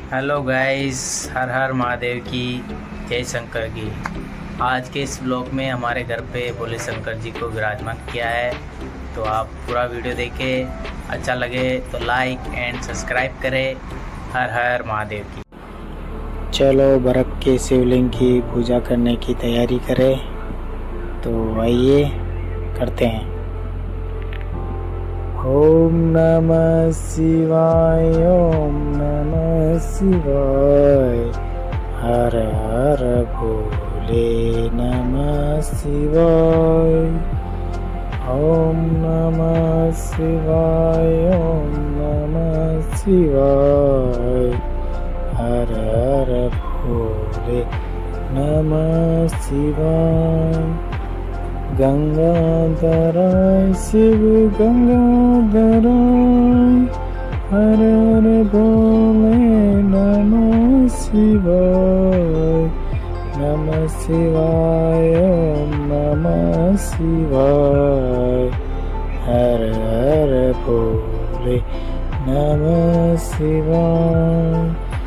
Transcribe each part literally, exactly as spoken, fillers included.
Hello guys, हर हर महादेव की जय शंकर की। आज के इस ब्लॉग में हमारे घर पे भोले शंकर जी को विराजमान किया है, तो आप पूरा वीडियो देखें। अच्छा लगे तो लाइक एंड सब्सक्राइब करें। हर हर महादेव की। चलो बर्फ़ के शिवलिंग की पूजा करने की तैयारी करें, तो आइए करते हैं। ओम नमः शिवाय, ओम नमः शिवाय, हर हर भोले नमः शिवाय। ओम नमः शिवाय, ओम नमः शिवाय, हर हर भोले नमः शिवाय। गंगाधराय शिव गंगाधराय, हर हर भोले नमः शिवाय। नमः शिवाय, ओम नमः शिवाय, हर हर भोले नमः शिवाय।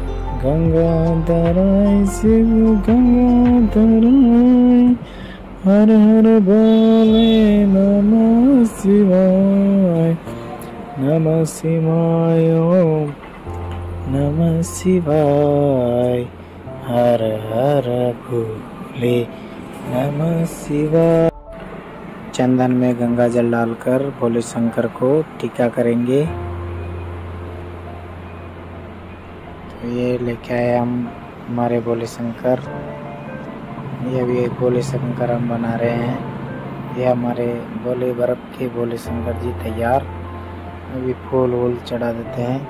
गंगाधराय शिव गंगाधराय, हर हर भोले नमः शिवाय। नमः शिवाय, ओम नमः शिवाय, हर हर भोले नमः शिवाय। चंदन में गंगा जल डालकर भोले शंकर को टीका करेंगे। तो ये लेके आए हम हमारे भोले शंकर। ये अभी एक भोले शंकर हम बना रहे हैं। ये हमारे भोले बर्फ़ के भोले शंकर जी तैयार। अभी फूल वूल चढ़ा देते हैं।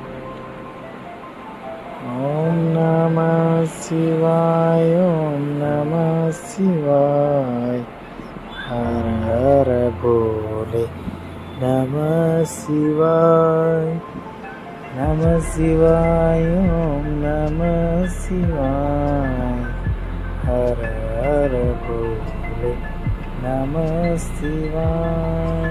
ओम नमः शिवाय, ओम नमः शिवाय, हर हर भोले नमः शिवाय। नमः शिवाय, ओम नमः शिवाय, हर हर भोले नमः शिवाय।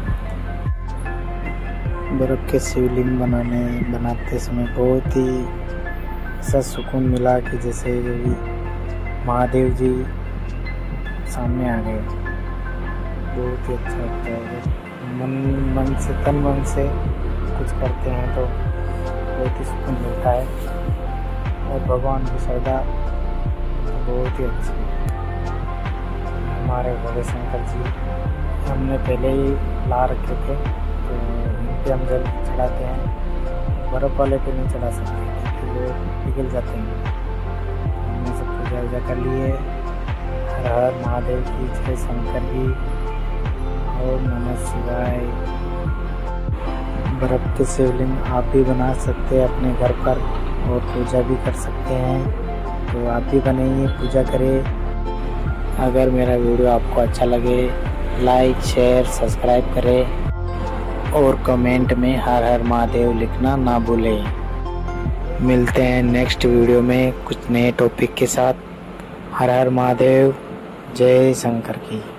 बर्फ़ के शिवलिंग बनाने बनाते समय बहुत ही ऐसा सुकून मिला कि जैसे महादेव जी सामने आ गए। बहुत ही अच्छा लगता है। मन मन से तन मन से कुछ करते हैं तो बहुत ही सुकून मिलता है, और भगवान की श्रद्धा बहुत ही अच्छी है। हमारे भोले शंकर जी हमने पहले ही ला रखे थे, तो इन पे हम जल चढ़ाते हैं। बर्फ़ वाले पे नहीं चढ़ा सकते क्योंकि वो पिघल जाते हैं। हमने सब पूजा वूजा कर लिए। हर हर महादेव की जय शंकर की। ओम नमः शिवाय। बर्फ़ के शिवलिंग आप भी बना सकते हैं अपने घर पर, और पूजा भी कर सकते हैं। तो आप भी बनाइए, पूजा करें। अगर मेरा वीडियो आपको अच्छा लगे, लाइक शेयर सब्सक्राइब करें, और कमेंट में हर हर महादेव लिखना ना भूलें। मिलते हैं नेक्स्ट वीडियो में कुछ नए टॉपिक के साथ। हर हर महादेव, जय शंकर की।